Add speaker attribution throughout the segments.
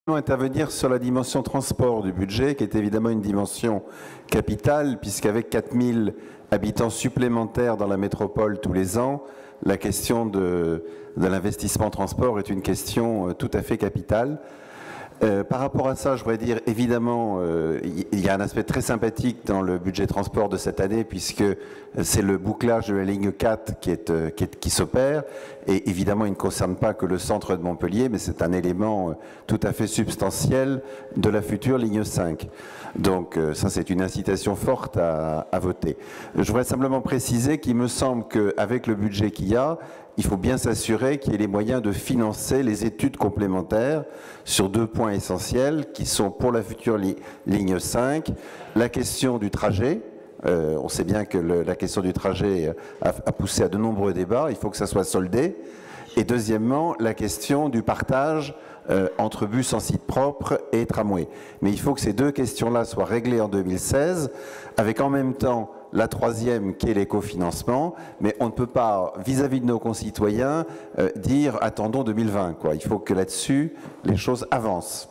Speaker 1: intervenir sur la dimension transport du budget, qui est évidemment une dimension capitale, puisqu'avec 4000 habitants supplémentaires dans la métropole tous les ans, la question de l'investissement transport est une question tout à fait capitale. Par rapport à ça, je voudrais dire, évidemment, il y a un aspect très sympathique dans le budget transport de cette année, puisque c'est le bouclage de la ligne 4 qui s'opère. Et évidemment, il ne concerne pas que le centre de Montpellier, mais c'est un élément tout à fait substantiel de la future ligne 5. Donc ça, c'est une incitation forte à voter. Je voudrais simplement préciser qu'il me semble qu'avec le budget qu'il y a, il faut bien s'assurer qu'il y ait les moyens de financer les études complémentaires sur deux points essentiels qui sont pour la future ligne 5, la question du trajet. On sait bien que la question du trajet a poussé à de nombreux débats, il faut que ça soit soldé. Et deuxièmement, la question du partage entre bus en site propre et tramway. Mais il faut que ces deux questions-là soient réglées en 2016, avec en même temps la troisième qui est l'écofinancement, mais on ne peut pas, vis-à-vis de nos concitoyens, dire attendons 2020, quoi. Il faut que là-dessus, les choses avancent.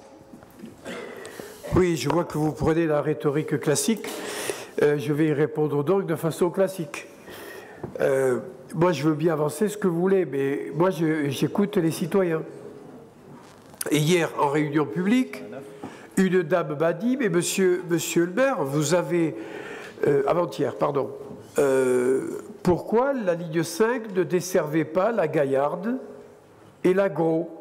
Speaker 2: Oui, je vois que vous prenez la rhétorique classique. Je vais y répondre donc de façon classique. Moi, je veux bien avancer ce que vous voulez, mais moi, j'écoute les citoyens. Et hier, en réunion publique, une dame m'a dit, mais monsieur le maire, vous avez... avant-hier, pardon. Pourquoi la ligne 5 ne desservait pas la Gaillarde et la Gros?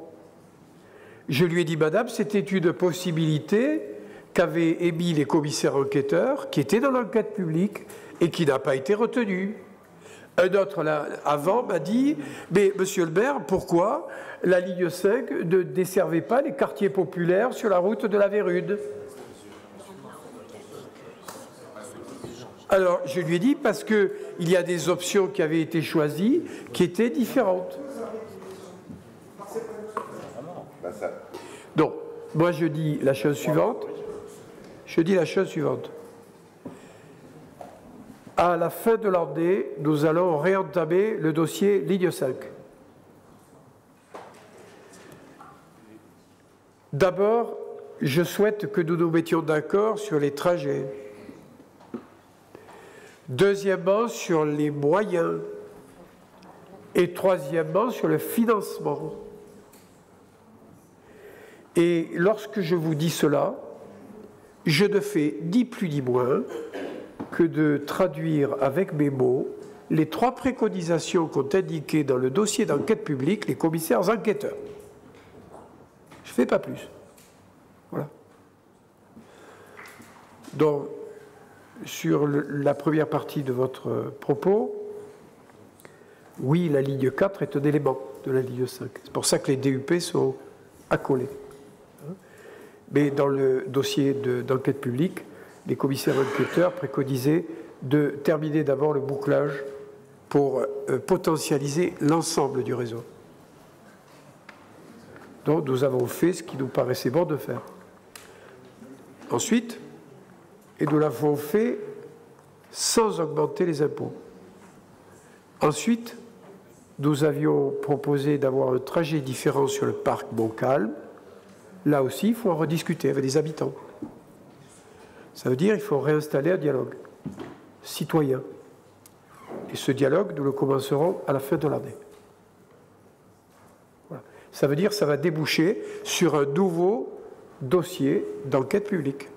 Speaker 2: Je lui ai dit, madame, c'était une possibilité qu'avaient émis les commissaires enquêteurs qui étaient dans l'enquête publique et qui n'a pas été retenue. Un autre, là, avant, m'a dit, mais monsieur le maire, pourquoi la ligne 5 ne desservait pas les quartiers populaires sur la route de la Vérune? Alors, je lui ai dit, parce qu'il y a des options qui avaient été choisies qui étaient différentes. Donc, moi, je dis la chose suivante. À la fin de l'année, nous allons réentamer le dossier ligne 5. D'abord, je souhaite que nous nous mettions d'accord sur les trajets. Deuxièmement, sur les moyens. Et troisièmement, sur le financement. Et lorsque je vous dis cela, je ne fais ni plus ni moins que de traduire avec mes mots les trois préconisations qu'ont indiquées dans le dossier d'enquête publique les commissaires enquêteurs. Je ne fais pas plus. Voilà. Donc, sur la première partie de votre propos, oui, la ligne 4 est un élément de la ligne 5. C'est pour ça que les DUP sont accolés. Mais dans le dossier d'enquête publique, les commissaires enquêteurs préconisaient de terminer d'abord le bouclage pour potentialiser l'ensemble du réseau. Donc nous avons fait ce qui nous paraissait bon de faire. Ensuite, et nous l'avons fait sans augmenter les impôts. Ensuite, nous avions proposé d'avoir un trajet différent sur le parc Montcalm. Là aussi, il faut en rediscuter avec les habitants. Ça veut dire qu'il faut réinstaller un dialogue citoyen. Et ce dialogue, nous le commencerons à la fin de l'année. Voilà. Ça veut dire que ça va déboucher sur un nouveau dossier d'enquête publique.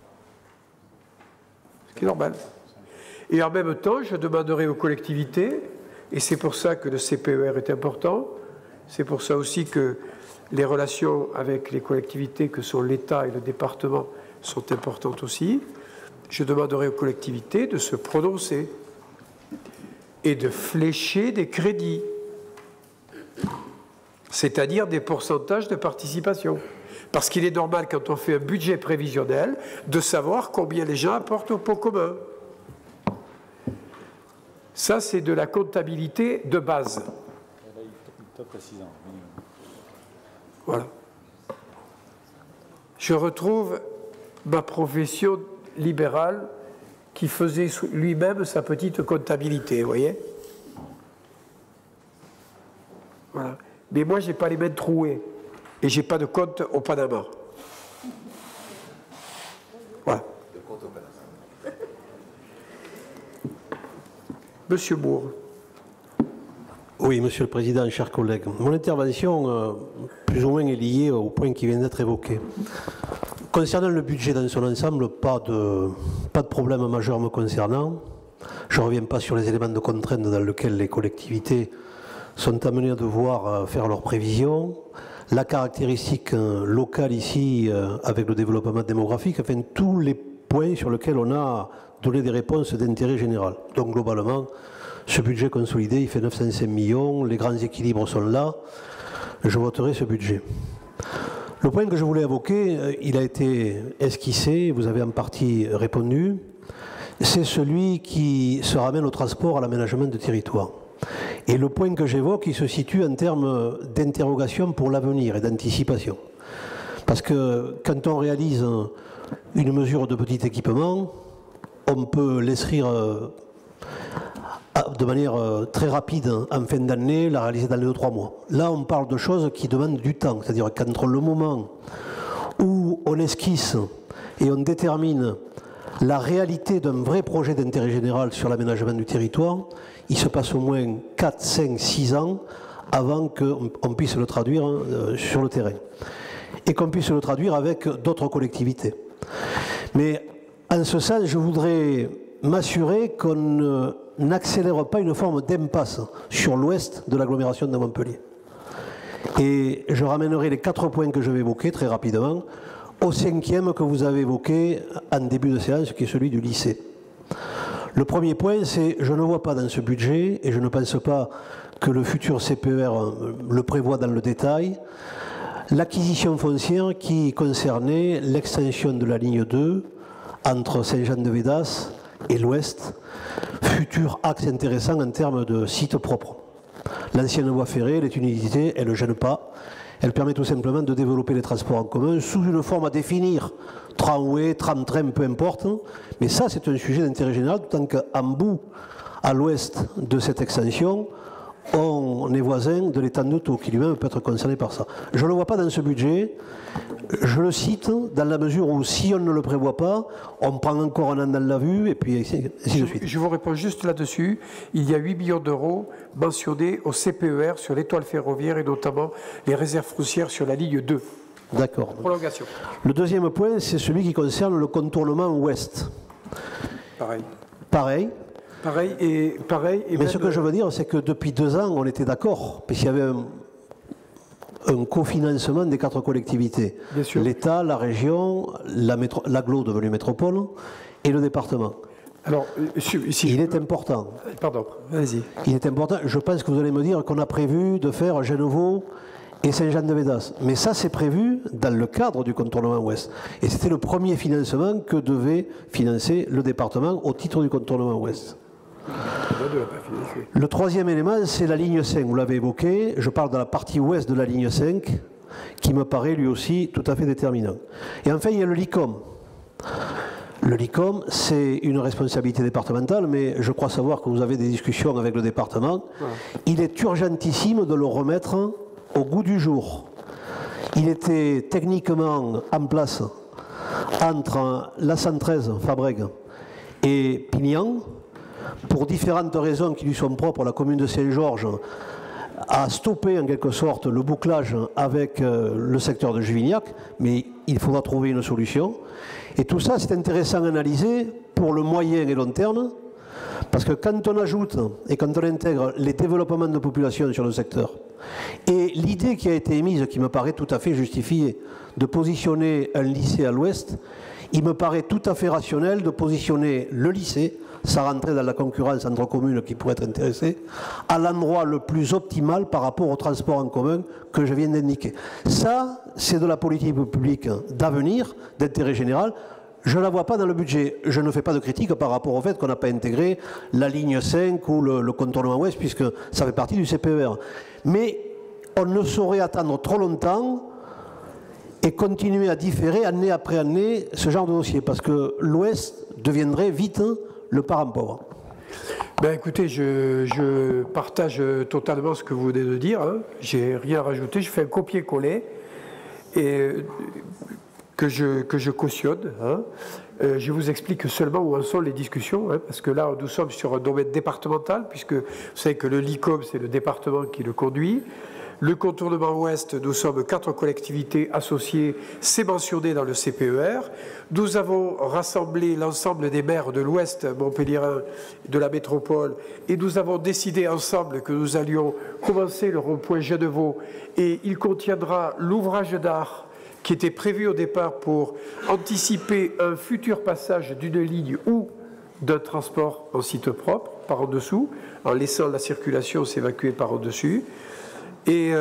Speaker 2: Ce qui est normal. Et en même temps, je demanderai aux collectivités, et c'est pour ça que le CPER est important, c'est pour ça aussi que les relations avec les collectivités que sont l'État et le département sont importantes aussi. Je demanderai aux collectivités de se prononcer et de flécher des crédits, c'est-à-dire des pourcentages de participation. Parce qu'il est normal, quand on fait un budget prévisionnel, de savoir combien les gens apportent au pot commun. Ça, c'est de la comptabilité de base. Voilà. Je retrouve ma profession libérale qui faisait lui-même sa petite comptabilité, vous voyez. Voilà. Mais moi, je n'ai pas les mains trouées et je n'ai pas de compte au Panama. Voilà. Monsieur Bourg.
Speaker 3: Oui, Monsieur le Président, chers collègues. Mon intervention, plus ou moins, est liée au point qui vient d'être évoqué. Concernant le budget dans son ensemble, pas de problème majeur me concernant. Je ne reviens pas sur les éléments de contrainte dans lesquels les collectivités sont amenées à devoir faire leurs prévisions. La caractéristique locale ici, avec le développement démographique, enfin tous les points sur lesquels on a donné des réponses d'intérêt général. Donc globalement, ce budget consolidé, il fait 905 millions, les grands équilibres sont là, je voterai ce budget. Le point que je voulais évoquer, il a été esquissé, vous avez en partie répondu, c'est celui qui se ramène au transport, à l'aménagement de territoire. Et le point que j'évoque, il se situe en termes d'interrogation pour l'avenir et d'anticipation. Parce que quand on réalise une mesure de petit équipement, on peut l'inscrire de manière très rapide en fin d'année, la réaliser dans les 2-3 mois. Là, on parle de choses qui demandent du temps, c'est-à-dire qu'entre le moment où on esquisse et on détermine la réalité d'un vrai projet d'intérêt général sur l'aménagement du territoire, il se passe au moins 4, 5, 6 ans avant qu'on puisse le traduire sur le terrain. Et qu'on puisse le traduire avec d'autres collectivités. Mais en ce sens, je voudrais m'assurer qu'on n'accélère pas une forme d'impasse sur l'ouest de l'agglomération de Montpellier. Et je ramènerai les 4 points que je vais évoquer très rapidement au 5e que vous avez évoqué en début de séance, qui est celui du lycée. Le premier point, c'est je ne vois pas dans ce budget, et je ne pense pas que le futur CPER le prévoit dans le détail, l'acquisition foncière qui concernait l'extension de la ligne 2 entre Saint-Jean-de-Védas et l'ouest, futur axe intéressant en termes de site propre. L'ancienne voie ferrée, elle est une utilité, elle ne gêne pas. Elle permet tout simplement de développer les transports en commun sous une forme à définir, tramway, tram-train, peu importe. Mais ça, c'est un sujet d'intérêt général, d'autant qu'en bout, à l'ouest de cette extension, on est voisin de l'étang de Thau, qui lui-même peut être concerné par ça. Je ne le vois pas dans ce budget. Je le cite dans la mesure où, si on ne le prévoit pas, on prend encore un an dans la vue, et puis ainsi de suite.
Speaker 2: Je vous réponds juste là-dessus. Il y a 8 millions d'euros mentionnés au CPER sur l'étoile ferroviaire et notamment les réserves foncières sur la ligne 2.
Speaker 3: D'accord.
Speaker 2: Prolongation.
Speaker 3: Le deuxième point, c'est celui qui concerne le contournement ouest.
Speaker 2: Pareil.
Speaker 3: Pareil.
Speaker 2: Pareil et
Speaker 3: mais ce que je veux dire, c'est que depuis 2 ans, on était d'accord, puisqu'il y avait un cofinancement des 4 collectivités. L'État, la région, l'agglo devenue métropole et le département.
Speaker 2: Alors,
Speaker 3: il est important.
Speaker 2: Pardon, vas-y.
Speaker 3: Il est important. Je pense que vous allez me dire qu'on a prévu de faire Genevois et Saint-Jean-de-Védas. Mais ça, c'est prévu dans le cadre du contournement ouest. Et c'était le premier financement que devait financer le département au titre du contournement ouest. Le troisième élément, c'est la ligne 5. Vous l'avez évoqué. Je parle de la partie ouest de la ligne 5, qui me paraît lui aussi tout à fait déterminant. Et enfin, il y a le LICOM. Le LICOM, c'est une responsabilité départementale, mais je crois savoir que vous avez des discussions avec le département. Ouais. Il est urgentissime de le remettre au goût du jour. Il était techniquement en place entre la 113 Fabrègues et Pignan. Pour différentes raisons qui lui sont propres, la commune de Saint-Georges a stoppé en quelque sorte le bouclage avec le secteur de Juvignac, mais il faudra trouver une solution. Et tout ça, c'est intéressant à analyser pour le moyen et long terme, parce que quand on ajoute et quand on intègre les développements de population sur le secteur, et l'idée qui a été émise, qui me paraît tout à fait justifiée, de positionner un lycée à l'ouest, il me paraît tout à fait rationnel de positionner le lycée, ça rentrait dans la concurrence entre communes qui pourraient être intéressées, à l'endroit le plus optimal par rapport au transport en commun que je viens d'indiquer. Ça, c'est de la politique publique d'avenir, d'intérêt général. Je ne la vois pas dans le budget. Je ne fais pas de critique par rapport au fait qu'on n'a pas intégré la ligne 5 ou le contournement ouest, puisque ça fait partie du CPER. Mais on ne saurait attendre trop longtemps et continuer à différer année après année ce genre de dossier, parce que l'Ouest deviendrait vite le parent pauvre.
Speaker 2: Ben écoutez, je partage totalement ce que vous venez de dire. Hein. J'ai rien à rajouter. Je fais un copier-coller. Et que je cautionne. Hein. Je vous explique seulement où en sont les discussions, hein, parce que là, nous sommes sur un domaine départemental, puisque vous savez que le LICOM, c'est le département qui le conduit. Le contournement ouest, nous sommes 4 collectivités associées, c'est mentionné dans le CPER. Nous avons rassemblé l'ensemble des maires de l'ouest montpelliérain, de la métropole, et nous avons décidé ensemble que nous allions commencer le rond-point Genevois, et il contiendra l'ouvrage d'art qui était prévu au départ pour anticiper un futur passage d'une ligne ou d'un transport en site propre, par en dessous, en laissant la circulation s'évacuer par en dessus. Et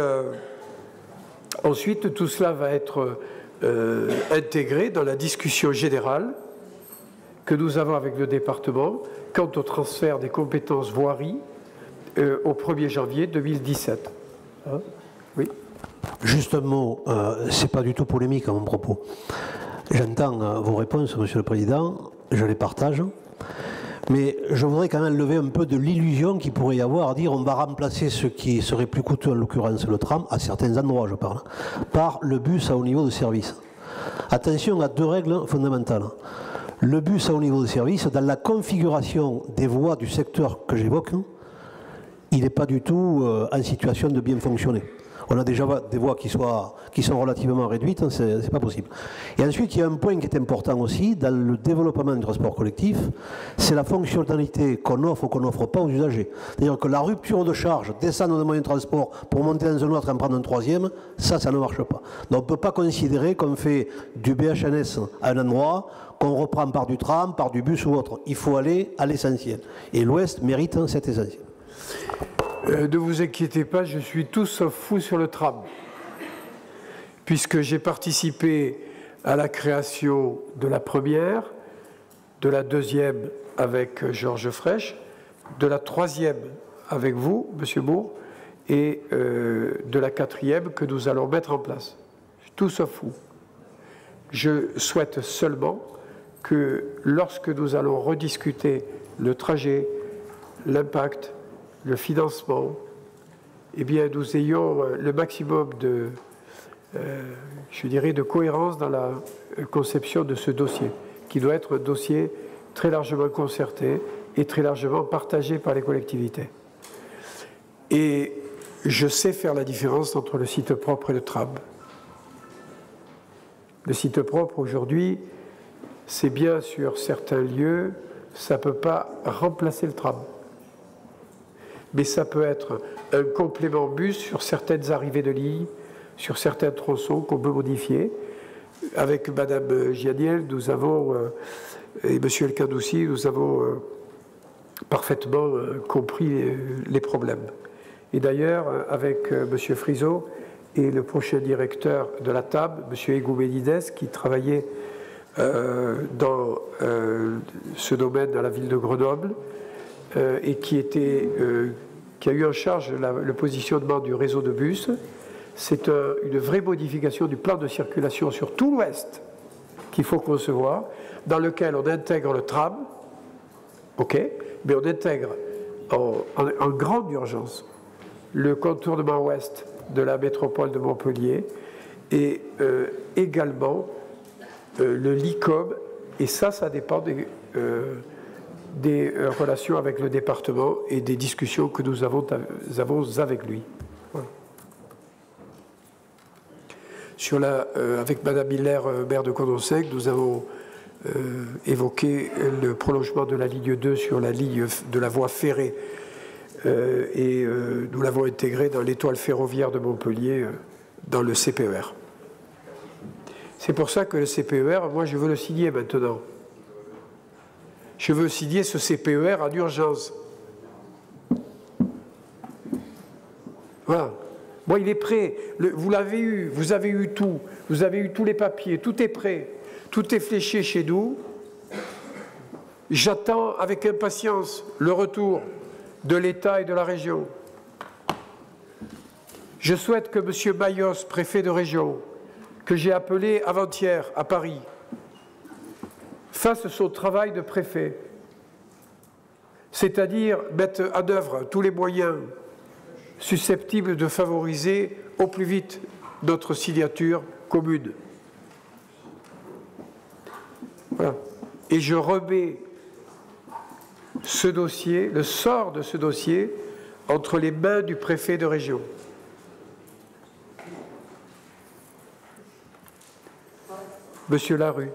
Speaker 2: ensuite, tout cela va être intégré dans la discussion générale que nous avons avec le département quant au transfert des compétences voirie au 1er janvier 2017. Hein? Oui.
Speaker 3: Juste un mot, c'est pas du tout polémique à mon propos. J'entends vos réponses, Monsieur le Président, je les partage. Mais je voudrais quand même lever un peu de l'illusion qu'il pourrait y avoir à dire on va remplacer ce qui serait plus coûteux, en l'occurrence le tram, à certains endroits je parle, par le bus à haut niveau de service. Attention à 2 règles fondamentales. Le bus à haut niveau de service, dans la configuration des voies du secteur que j'évoque, il n'est pas du tout en situation de bien fonctionner. On a déjà des voies qui sont relativement réduites, hein, c'est pas possible. Et ensuite, il y a un point qui est important aussi dans le développement du transport collectif, c'est la fonctionnalité qu'on offre ou qu'on n'offre pas aux usagers. C'est-à-dire que la rupture de charge, descendre d'un moyen de transport pour monter dans un autre et en prendre un troisième, ça ne marche pas. Donc on ne peut pas considérer qu'on fait du BHNS à un endroit, qu'on reprend par du tram, par du bus ou autre. Il faut aller à l'essentiel. Et l'Ouest mérite cet essentiel.
Speaker 2: Ne vous inquiétez pas, je suis tout sauf fou sur le tram, puisque j'ai participé à la création de la première, de la deuxième avec Georges Frêche, de la troisième avec vous, Monsieur Bourg, et de la quatrième que nous allons mettre en place. Je suis tout sauf fou. Je souhaite seulement que lorsque nous allons rediscuter le trajet, l'impact, le financement, eh bien, nous ayons le maximum de, je dirais, de cohérence dans la conception de ce dossier, qui doit être un dossier très largement concerté et très largement partagé par les collectivités. Et je sais faire la différence entre le site propre et le tram. Le site propre, aujourd'hui, c'est bien sur certains lieux, ça ne peut pas remplacer le tram. Mais ça peut être un complément bus sur certaines arrivées de ligne, sur certains tronçons qu'on peut modifier. Avec Madame Gianiel, nous avons, et Monsieur El Khadoussi, nous avons parfaitement compris les problèmes. Et d'ailleurs, avec Monsieur Friseau et le prochain directeur de la table, Monsieur Egoumenides, qui travaillait dans ce domaine dans la ville de Grenoble, et qui a eu en charge le positionnement du réseau de bus. C'est une vraie modification du plan de circulation sur tout l'Ouest qu'il faut concevoir, dans lequel on intègre le tram, ok, mais on intègre en grande urgence le contournement ouest de la métropole de Montpellier et également le LICOM, et ça dépend des relations avec le département et des discussions que nous avons avec lui. Voilà. Avec Madame Miller, maire de Condorcet, nous avons évoqué le prolongement de la ligne 2 sur la ligne de la voie ferrée et nous l'avons intégré dans l'étoile ferroviaire de Montpellier dans le CPER. C'est pour ça que le CPER, moi je veux le signer maintenant. Je veux signer ce CPER en urgence. Voilà. Bon, il est prêt. Vous l'avez eu, vous avez eu tout. Vous avez eu tous les papiers, tout est prêt. Tout est fléché chez nous. J'attends avec impatience le retour de l'État et de la région. Je souhaite que M. Mayos, préfet de région, que j'ai appelé avant-hier à Paris, fasse son travail de préfet, c'est-à-dire mettre en œuvre tous les moyens susceptibles de favoriser au plus vite notre signature commune. Voilà. Et je remets ce dossier, le sort de ce dossier, entre les mains du préfet de région. Monsieur Larue.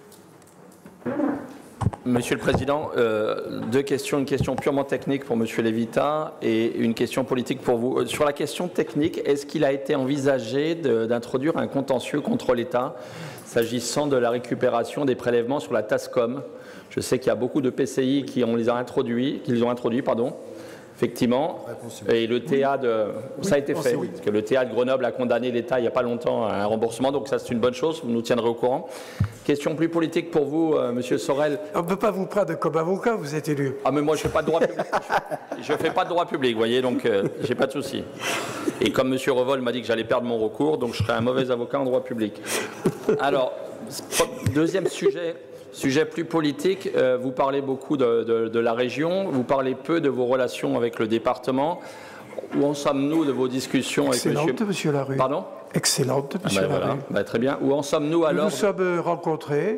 Speaker 4: Monsieur le Président, deux questions. Une question purement technique pour Monsieur Lévitat et une question politique pour vous. Sur la question technique, est-ce qu'il a été envisagé d'introduire un contentieux contre l'État s'agissant de la récupération des prélèvements sur la TASCOM? Je sais qu'il y a beaucoup de PCI qui ont introduit, effectivement. Et le TA ça a été fait, parce que le TA de Grenoble a condamné l'État il n'y a pas longtemps à un remboursement, donc ça c'est une bonne chose, vous nous tiendrez au courant. Question plus politique pour vous, Monsieur Sorel.
Speaker 2: On ne peut pas vous prendre comme avocat, vous êtes élu.
Speaker 4: Ah mais moi je ne fais pas de droit public, je fais pas de droit public, vous voyez, donc j'ai pas de souci. Et comme Monsieur Revol m'a dit que j'allais perdre mon recours, donc je serai un mauvais avocat en droit public. Alors, deuxième sujet plus politique, vous parlez beaucoup de la région, vous parlez peu de vos relations avec le département. Où en sommes-nous de vos discussions avec
Speaker 2: Monsieur Larue.
Speaker 4: Pardon?
Speaker 2: Excellente, Monsieur Larue.
Speaker 4: Voilà. Très bien. Où en sommes-nous alors?
Speaker 2: Nous nous sommes rencontrés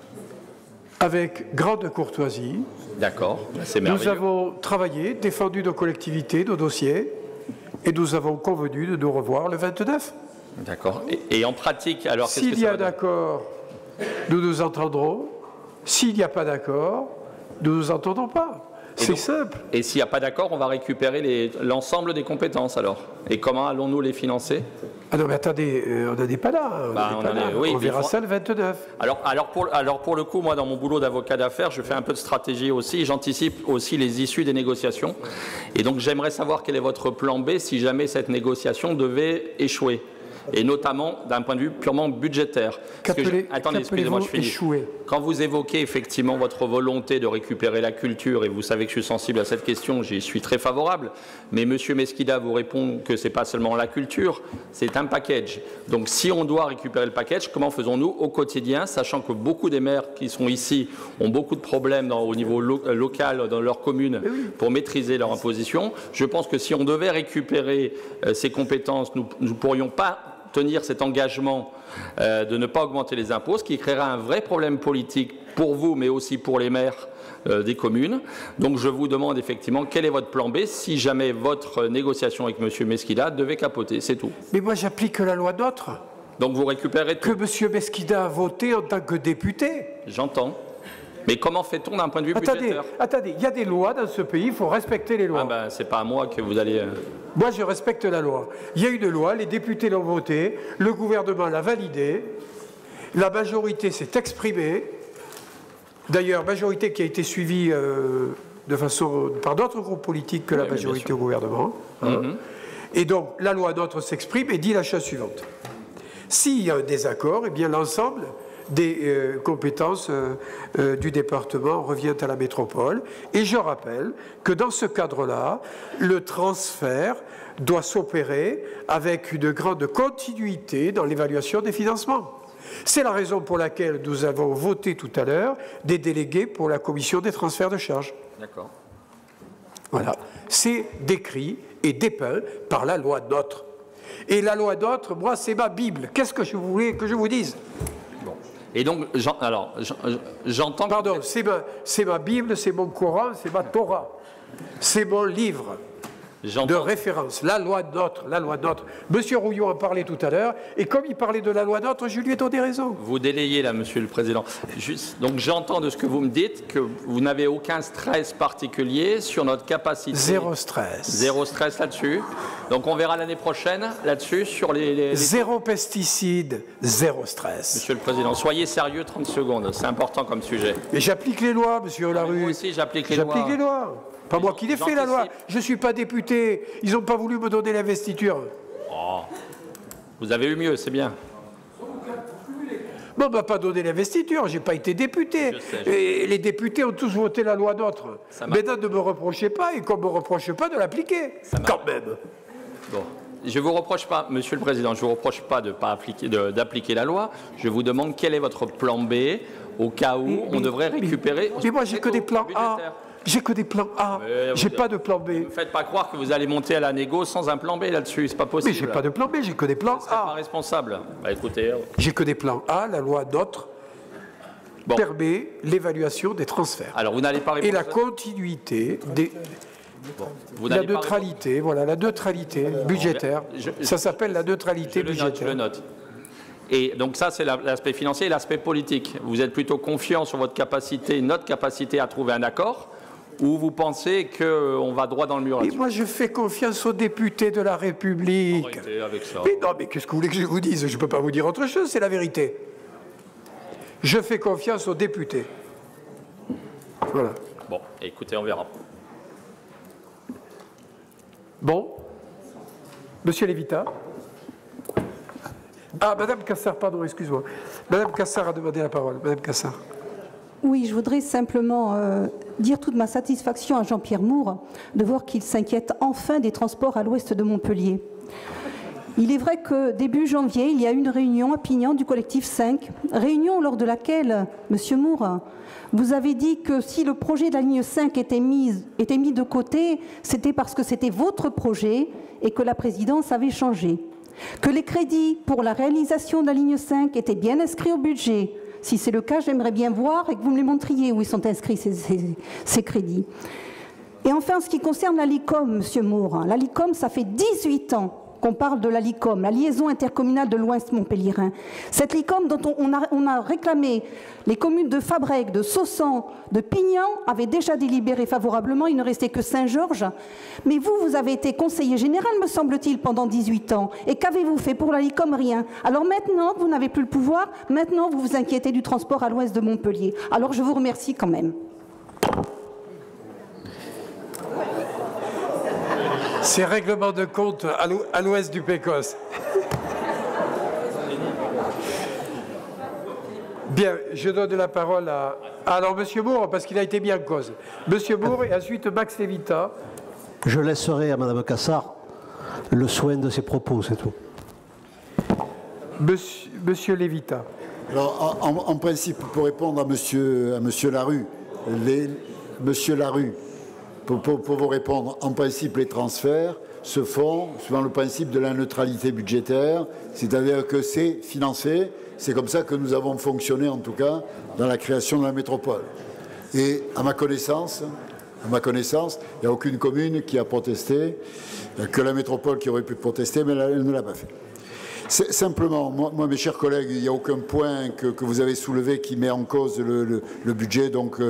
Speaker 2: avec grande courtoisie.
Speaker 4: D'accord, c'est merveilleux.
Speaker 2: Nous avons travaillé, défendu nos collectivités, nos dossiers, et nous avons convenu de nous revoir le 29.
Speaker 4: D'accord. Et en pratique, alors qu'est-ce que ça
Speaker 2: S'il y a d'accord, nous nous entendrons. S'il n'y a pas d'accord, nous ne nous entendons pas. C'est simple.
Speaker 4: Et s'il n'y a pas d'accord, on va récupérer l'ensemble des compétences alors. Et comment allons-nous les financer?
Speaker 2: Ah non, mais attendez, on n'en est pas là. On verra ça le 29.
Speaker 4: Alors pour le coup, moi, dans mon boulot d'avocat d'affaires, je fais un peu de stratégie aussi. J'anticipe aussi les issues des négociations. Et donc, j'aimerais savoir quel est votre plan B si jamais cette négociation devait échouer. Et notamment d'un point de vue purement budgétaire. Attendez, excusez-moi, je finis. Quand vous évoquez effectivement votre volonté de récupérer la culture, et vous savez que je suis sensible à cette question, j'y suis très favorable, mais M. Mesquida vous répond que ce n'est pas seulement la culture, c'est un package. Donc si on doit récupérer le package, comment faisons-nous au quotidien, sachant que beaucoup des maires qui sont ici ont beaucoup de problèmes au niveau local, dans leur commune, pour maîtriser leur imposition. Je pense que si on devait récupérer ces compétences, nous ne pourrions pas tenir cet engagement de ne pas augmenter les impôts, ce qui créera un vrai problème politique pour vous, mais aussi pour les maires des communes. Donc je vous demande effectivement quel est votre plan B si jamais votre négociation avec M. Mesquida devait capoter, c'est tout.
Speaker 2: Mais moi j'applique la loi NOTRe.
Speaker 4: Donc vous récupérez tout.
Speaker 2: Que M. Mesquida a voté en tant que député.
Speaker 4: J'entends. Mais comment fait-on d'un point de vue budgétaire?
Speaker 2: Attendez, il y a des lois dans ce pays, il faut respecter les lois.
Speaker 4: Ah ben, c'est pas à moi que vous allez...
Speaker 2: Moi, je respecte la loi. Il y a une loi, les députés l'ont votée, le gouvernement l'a validée, la majorité s'est exprimée, d'ailleurs, majorité qui a été suivie par d'autres groupes politiques que la majorité au gouvernement. Et donc, la loi NOTRe s'exprime et dit la chose suivante. S'il y a un désaccord, eh bien l'ensemble des compétences du département revient à la métropole. Et je rappelle que dans ce cadre-là, le transfert doit s'opérer avec une grande continuité dans l'évaluation des financements. C'est la raison pour laquelle nous avons voté tout à l'heure des délégués pour la commission des transferts de charges. D'accord. Voilà. C'est décrit et dépeint par la loi NOTRe. Et la loi NOTRe, moi, c'est ma Bible. Qu'est-ce que je voulais que je vous dise?
Speaker 4: Et donc, j'entends...
Speaker 2: Pardon, c'est ma Bible, c'est mon Coran, c'est ma Torah. C'est mon livre de référence. La loi NOTRe, la loi NOTRe. Monsieur Rouillon en parlait tout à l'heure, et comme il parlait de la loi NOTRe, je lui ai donné raison.
Speaker 4: Vous délayez là, Monsieur le Président. Donc j'entends de ce que vous me dites que vous n'avez aucun stress particulier sur notre capacité...
Speaker 2: Zéro stress.
Speaker 4: Zéro stress là-dessus. Donc on verra l'année prochaine là-dessus sur les...
Speaker 2: Zéro pesticides, zéro stress.
Speaker 4: Monsieur le Président, soyez sérieux 30 secondes, c'est important comme sujet.
Speaker 2: Mais j'applique les lois, Monsieur Larue.
Speaker 4: Moi aussi j'applique les lois.
Speaker 2: J'applique les lois. Pas moi qui l'ai fait, la loi. Je ne suis pas député. Ils n'ont pas voulu me donner l'investiture.
Speaker 4: Oh. Vous avez eu mieux, c'est bien.
Speaker 2: Bon, on ne m'a pas donné l'investiture. Je n'ai pas été député. Et les députés ont tous voté la loi NOTRe. Maintenant, ne me reprochez pas et qu'on ne me reproche pas de l'appliquer. Quand même.
Speaker 4: Bon. Je ne vous reproche pas, Monsieur le Président, je ne vous reproche pas d'appliquer la loi. Je vous demande quel est votre plan B au cas où on devrait récupérer...
Speaker 2: Mais moi, j'ai que des plans A. J'ai que des plans A. J'ai pas de plan B.
Speaker 4: Ne me faites pas croire que vous allez monter à la négo sans un plan B là-dessus. C'est pas possible.
Speaker 2: Mais j'ai pas de plan B, j'ai que des plans A.
Speaker 4: C'est pas responsable. Bah écoutez.
Speaker 2: J'ai que des plans A, la loi NOTRe permet l'évaluation des transferts.
Speaker 4: Alors, vous n'allez pas répondre.
Speaker 2: Et la continuité des... la neutralité, voilà, la neutralité budgétaire. Ça s'appelle la neutralité budgétaire.
Speaker 4: Je le note. Et donc ça, c'est l'aspect financier et l'aspect politique. Vous êtes plutôt confiant sur votre capacité, notre capacité à trouver un accord, ou vous pensez qu'on va droit dans le mur?
Speaker 2: Et moi, je fais confiance aux députés de la République.
Speaker 4: Arrêtez avec ça.
Speaker 2: Mais non, mais qu'est-ce que vous voulez que je vous dise? Je ne peux pas vous dire autre chose, c'est la vérité. Je fais confiance aux députés. Voilà.
Speaker 4: Bon, écoutez, on verra.
Speaker 2: Bon. Monsieur Lévita. Ah, Madame Cassard, pardon, excuse-moi. Madame Cassard a demandé la parole. Madame Cassard.
Speaker 5: Oui, je voudrais simplement dire toute ma satisfaction à Jean-Pierre Moore de voir qu'il s'inquiète enfin des transports à l'ouest de Montpellier. Il est vrai que début janvier, il y a eu une réunion à Pignan du collectif 5, réunion lors de laquelle, Monsieur Moore, vous avez dit que si le projet de la ligne 5 était mis de côté, c'était parce que c'était votre projet et que la présidence avait changé. Que les crédits pour la réalisation de la ligne 5 étaient bien inscrits au budget. Si c'est le cas, j'aimerais bien voir et que vous me les montriez où ils sont inscrits, ces crédits. Et enfin, en ce qui concerne la LICOM, Monsieur Moore, la LICOM, ça fait 18 ans qu'on parle de la LICOM, la liaison intercommunale de l'Ouest montpelliérain. Cette LICOM dont on a réclamé, les communes de Fabrègues, de Saussan, de Pignan avaient déjà délibéré favorablement, il ne restait que Saint-Georges. Mais vous avez été conseiller général, me semble-t-il, pendant 18 ans. Et qu'avez-vous fait pour la LICOM? Rien. Alors maintenant, vous n'avez plus le pouvoir, maintenant vous vous inquiétez du transport à l'ouest de Montpellier. Alors je vous remercie quand même.
Speaker 2: Ces règlements de compte à l'ouest du Pécos. Bien, je donne la parole à... Alors, Monsieur Moore, parce qu'il a été mis en cause. Monsieur Moore et ensuite Max Lévita.
Speaker 3: Je laisserai à Madame Cassard le soin de ses propos, c'est tout.
Speaker 2: Monsieur Lévita.
Speaker 6: Alors, en principe, pour répondre à Monsieur Larue, Monsieur Larue, pour vous répondre, en principe, les transferts se font suivant le principe de la neutralité budgétaire, c'est-à-dire que c'est financé. C'est comme ça que nous avons fonctionné, en tout cas, dans la création de la métropole. Et à ma connaissance, il n'y a aucune commune qui a protesté, que la métropole qui aurait pu protester, mais elle ne l'a pas fait. Simplement, moi, mes chers collègues, il n'y a aucun point que vous avez soulevé qui met en cause le budget, donc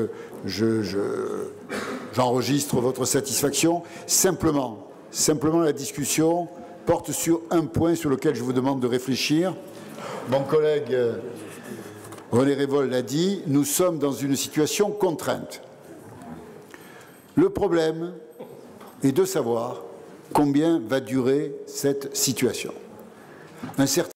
Speaker 6: j'enregistre votre satisfaction. Simplement, la discussion porte sur un point sur lequel je vous demande de réfléchir. Mon collègue René Révol l'a dit, nous sommes dans une situation contrainte. Le problème est de savoir combien va durer cette situation. Un certain